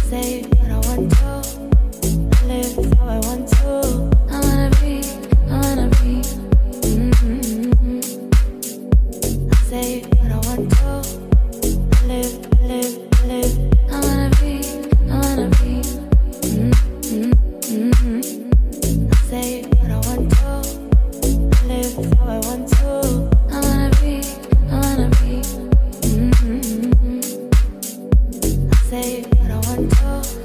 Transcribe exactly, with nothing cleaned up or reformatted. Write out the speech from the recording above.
say what I want to. I live how I want to. I wanna be, I wanna be. Mm-hmm. I say what I want to. I live, I live, I live. I wanna be, I wanna be. Mm-hmm. I say what I want to. I live how I want to. I wanna be, I wanna be. Mm-hmm. I say what I want to.